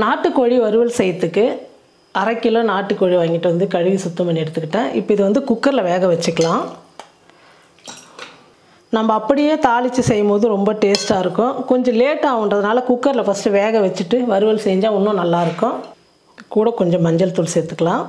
நாட்டுக்கோழி வறுவல் செய்யறதுக்கு 1/2 கிலோ நாட்டுக்கோழி வாங்கிட்டு வந்து கழுவி சுத்தம் பண்ணி எடுத்துக்கிட்டேன். இப்போ இது வந்து குக்கரில் வேக வச்சுக்கலாம். நம்ம அப்படியே தாளித்து செய்யும்போது ரொம்ப டேஸ்ட்டாக இருக்கும். கொஞ்சம் லேட் ஆகுன்றதுனால குக்கரில் ஃபஸ்ட்டு வேக வச்சுட்டு வறுவல் செஞ்சால் இன்னும் நல்லாயிருக்கும். கூட கொஞ்சம் மஞ்சள் தூள் சேர்த்துக்கலாம்.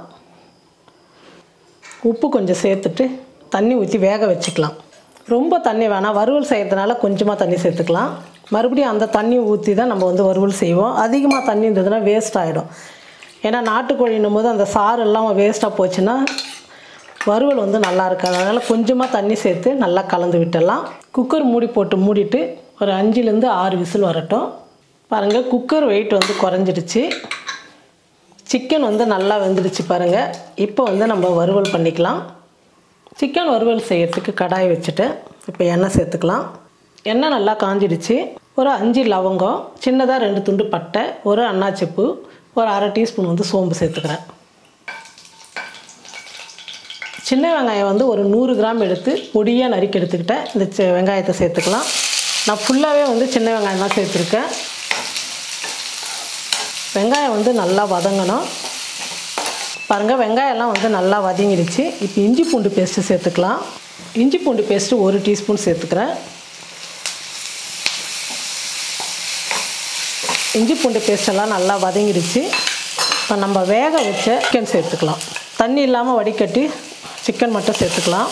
உப்பு கொஞ்சம் சேர்த்துட்டு தண்ணி ஊற்றி வேக வச்சுக்கலாம். ரொம்ப தண்ணி வேணாம், வறுவல் செய்கிறதுனால கொஞ்சமாக தண்ணி சேர்த்துக்கலாம். மறுபடியும் அந்த தண்ணி ஊற்றி தான் நம்ம வந்து வறுவல் செய்வோம். அதிகமாக தண்ணி இருந்ததுன்னா வேஸ்ட் ஆகிடும். ஏன்னா நாட்டுக்கோழின்னும் போது அந்த சாறு எல்லாம் வேஸ்ட்டாக போச்சுன்னா வறுவல் வந்து நல்லா இருக்காது. அதனால் கொஞ்சமாக தண்ணி சேர்த்து நல்லா கலந்து விட்டுடலாம். குக்கர் மூடி போட்டு மூடிட்டு ஒரு 5லேருந்து 6 விசில் வரட்டும். பாருங்கள், குக்கர் வெயிட் வந்து குறைஞ்சிடுச்சு. சிக்கன் வந்து நல்லா வெந்துடுச்சு பாருங்கள். இப்போ வந்து நம்ம வறுவல் பண்ணிக்கலாம். சிக்கன் வறுவல் செய்கிறதுக்கு கடாய் வச்சுட்டு இப்போ எண்ணெய் சேர்த்துக்கலாம். எண்ணெய் நல்லா காஞ்சிடுச்சு. ஒரு 5 லவங்கம், சின்னதாக 2 துண்டு பட்டை, ஒரு அன்னாச்சிப்பூ, ஒரு 1/2 டீஸ்பூன் வந்து சோம்பு சேர்த்துக்கிறேன். சின்ன வெங்காயம் வந்து ஒரு 100 கிராம் எடுத்து பொடியாக நறுக்கி எடுத்துக்கிட்டேன். இந்த வெங்காயத்தை சேர்த்துக்கலாம். நான் ஃபுல்லாகவே வந்து சின்ன வெங்காயம் தான் சேர்த்துருக்கேன். வெங்காயம் வந்து நல்லா வதங்கணும். பாருங்கள், வெங்காயம்லாம் வந்து நல்லா வதங்கிடுச்சு. இப்போ இஞ்சி பூண்டு பேஸ்ட்டு சேர்த்துக்கலாம். இஞ்சி பூண்டு பேஸ்ட்டு 1 டீஸ்பூன் சேர்த்துக்கிறேன். இஞ்சி பூண்டு பேஸ்ட்டெல்லாம் நல்லா வதங்கிடுச்சு. இப்போ நம்ம வேக வச்ச சிக்கன் சேர்த்துக்கலாம். தண்ணி இல்லாமல் வடிகட்டி சிக்கன் மட்டும் சேர்த்துக்கலாம்.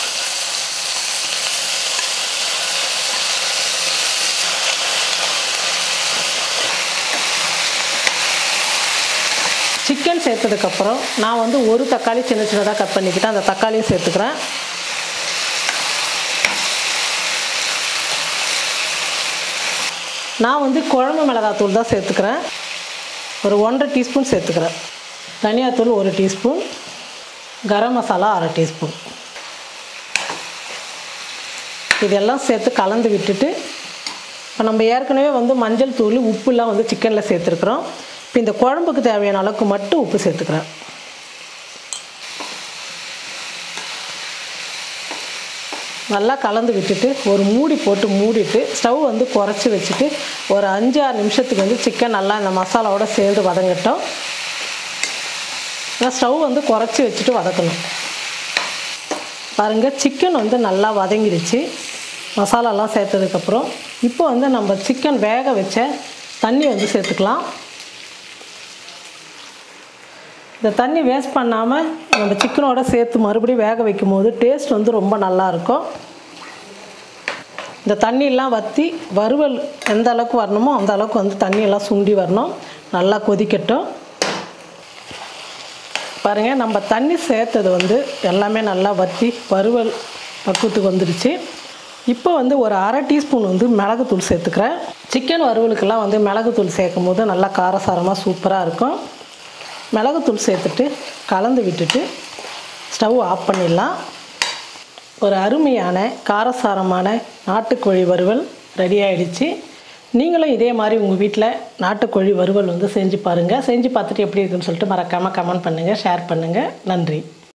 சிக்கன் சேர்த்ததுக்கப்புறம் நான் வந்து ஒரு தக்காளி சின்ன சின்னதாக கட் பண்ணிக்கிட்டேன். அந்த தக்காளியும் சேர்த்துக்கிறேன். நான் வந்து குழம்பு மிளகாத்தூள் தான் சேர்த்துக்கிறேன். ஒரு 1/2 டீஸ்பூன் சேர்த்துக்கிறேன். தனியாத்தூள் 1 டீஸ்பூன், கரம் மசாலா 1/2 டீஸ்பூன். இதெல்லாம் சேர்த்து கலந்து விட்டுட்டு இப்போ நம்ம ஏற்கனவே வந்து மஞ்சள் தூள் உப்புலாம் வந்து சிக்கனில் சேர்த்துருக்குறோம். இப்போ இந்த குழம்புக்கு தேவையான அளவுக்கு மட்டும் உப்பு சேர்த்துக்கிறேன். நல்லா கலந்து விட்டுட்டு ஒரு மூடி போட்டு மூடிட்டு ஸ்டவ் வந்து குறைச்சி வச்சுட்டு ஒரு 5-6 நிமிஷத்துக்கு வந்து சிக்கன் நல்லா இந்த மசாலாவோட சேர்ந்து வதங்கட்டும். ஸ்டவ் வந்து குறைச்சி வச்சுட்டு வதக்கணும். பாருங்கள், சிக்கன் வந்து நல்லா வதங்கிடுச்சு மசாலாலாம் சேர்த்ததுக்கப்புறம். இப்போ வந்து நம்ம சிக்கன் வேக வச்ச தண்ணி வந்து சேர்த்துக்கலாம். இந்த தண்ணி வேஸ்ட் பண்ணாமல் நம்ம சிக்கனோட சேர்த்து மறுபடியும் வேக வைக்கும் போது டேஸ்ட் வந்து ரொம்ப நல்லாயிருக்கும். இந்த தண்ணியெல்லாம் வற்றி வறுவல் எந்த அளவுக்கு வரணுமோ அந்த அளவுக்கு வந்து தண்ணியெல்லாம் சுண்டி வரணும். நல்லா கொதிக்கட்டும். பாருங்கள், நம்ம தண்ணி சேர்த்தது வந்து எல்லாமே நல்லா வற்றி வறுவல் பக்குவத்துக்கு வந்துடுச்சு. இப்போ வந்து ஒரு 1/2 டீஸ்பூன் வந்து மிளகுத்தூள் சேர்த்துக்கிறேன். சிக்கன் வறுவலுக்கெல்லாம் வந்து மிளகுத்தூள் சேர்க்கும் போது நல்லா காரசாரமாக சூப்பராக இருக்கும். மிளகுத்தூள் சேர்த்துட்டு கலந்து விட்டுட்டு ஸ்டவ் ஆஃப் பண்ணிடலாம். ஒரு அருமையான காரசாரமான நாட்டுக்கோழி வறுவல் ரெடி ஆகிடுச்சு. நீங்களும் இதே மாதிரி உங்கள் வீட்டில் நாட்டுக்கோழி வறுவல் வந்து செஞ்சு பாருங்கள். செஞ்சு பார்த்துட்டு எப்படி இருக்குன்னு சொல்லிட்டு மறக்காமல் கமெண்ட் பண்ணுங்கள், ஷேர் பண்ணுங்கள். நன்றி.